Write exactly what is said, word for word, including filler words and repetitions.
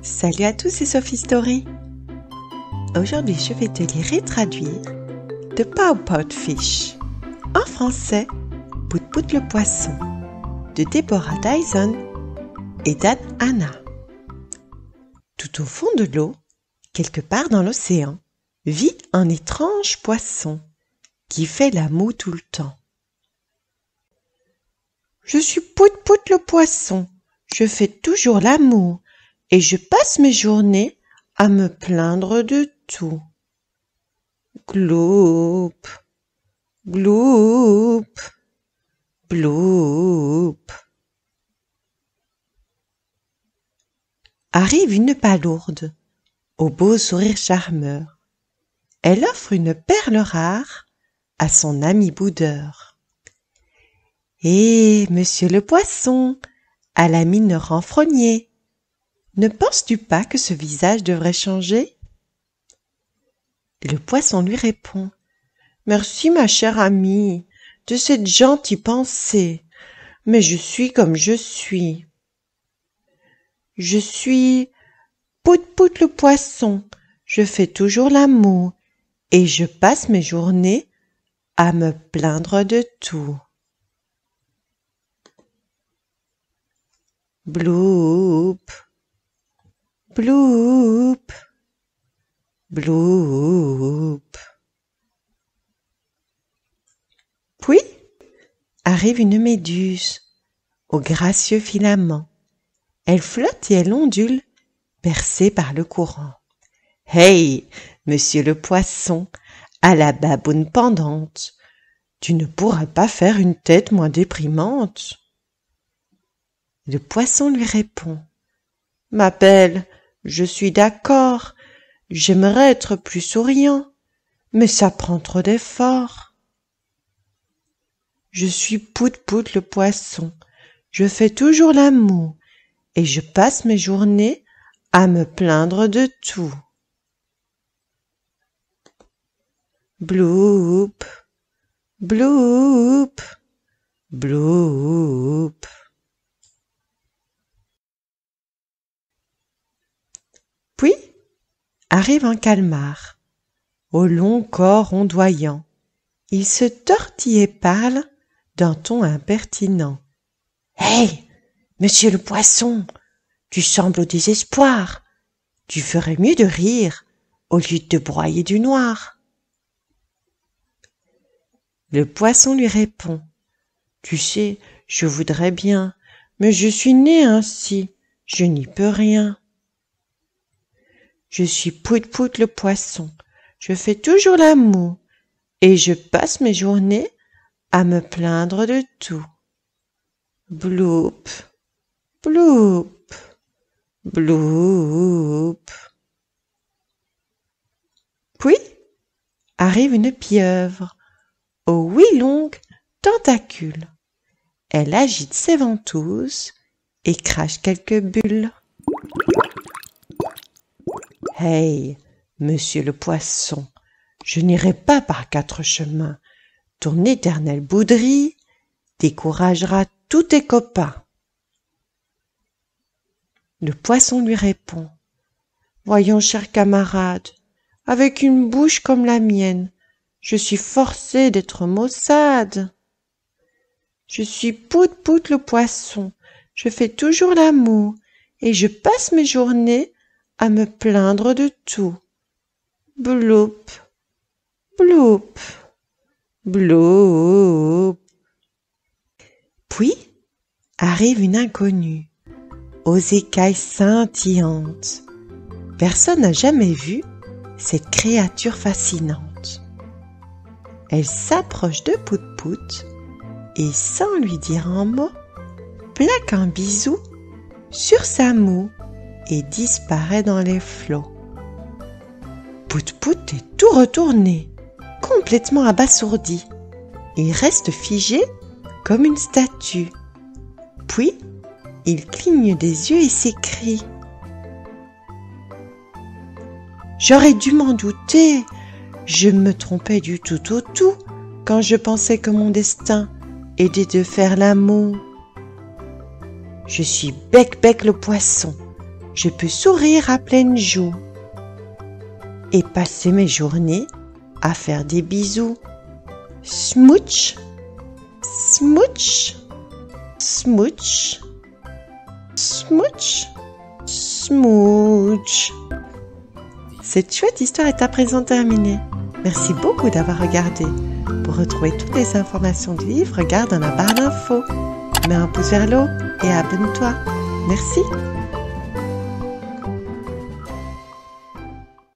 Salut à tous, c'est Sophie Story. Aujourd'hui, je vais te lire et traduire The Pow Pout Fish. En français, Pout Pout le poisson, de Deborah Dyson et d'Anne Hannah. Tout au fond de l'eau, quelque part dans l'océan, vit un étrange poisson qui fait la moue tout le temps. Je suis Pout Pout le poisson, je fais toujours la moue et je passe mes journées à me plaindre de tout. Gloup, gloup, gloup. Arrive une palourde, au beau sourire charmeur. Elle offre une perle rare à son ami boudeur. Eh, monsieur le poisson, à la mine renfrognée, ne penses-tu pas que ce visage devrait changer? Le poisson lui répond. Merci, ma chère amie, de cette gentille pensée, mais je suis comme je suis. Je suis Pout Pout le poisson, je fais toujours la moue et je passe mes journées à me plaindre de tout. Bloup, bloup, bloup. Puis arrive une méduse aux gracieux filaments. Elle flotte et elle ondule, bercée par le courant. Hey, monsieur le poisson, à la baboune pendante, tu ne pourrais pas faire une tête moins déprimante? Le poisson lui répond. Ma belle, je suis d'accord, j'aimerais être plus souriant, mais ça prend trop d'efforts. Je suis Pout Pout le poisson, je fais toujours la moue et je passe mes journées à me plaindre de tout. Bloup, bloup, bloup. Puis arrive un calmar, au long corps ondoyant. Il se tortille et parle d'un ton impertinent. « Hey, monsieur le poisson, tu sembles au désespoir. Tu ferais mieux de rire au lieu de te broyer du noir. » Le poisson lui répond. « Tu sais, je voudrais bien, mais je suis né ainsi, je n'y peux rien. » Je suis Pout Pout le poisson, je fais toujours la moue et je passe mes journées à me plaindre de tout. Bloup, bloup, bloup. Puis arrive une pieuvre aux huit longues tentacules. Elle agite ses ventouses et crache quelques bulles. Hey, monsieur le poisson, je n'irai pas par quatre chemins. Ton éternelle bouderie découragera tous tes copains. Le poisson lui répond. Voyons, cher camarade, avec une bouche comme la mienne, je suis forcé d'être maussade. Je suis Pout Pout le poisson, je fais toujours la moue et je passe mes journées à me plaindre de tout. Bloup, bloup, bloup. Puis arrive une inconnue, aux écailles scintillantes. Personne n'a jamais vu cette créature fascinante. Elle s'approche de Pout Pout et, sans lui dire un mot, plaque un bisou sur sa moue et disparaît dans les flots. Pout Pout est tout retourné, complètement abasourdi. Il reste figé comme une statue. Puis, il cligne des yeux et s'écrie. J'aurais dû m'en douter, je me trompais du tout au tout quand je pensais que mon destin était de faire la moue. Je suis Bec Bec le poisson, je peux sourire à pleines joues et passer mes journées à faire des bisous. Smooch, smooch, smooch, smooch, smooch. Cette chouette histoire est à présent terminée. Merci beaucoup d'avoir regardé. Pour retrouver toutes les informations du livre, regarde dans la barre d'infos. Mets un pouce vers le haut et abonne-toi. Merci.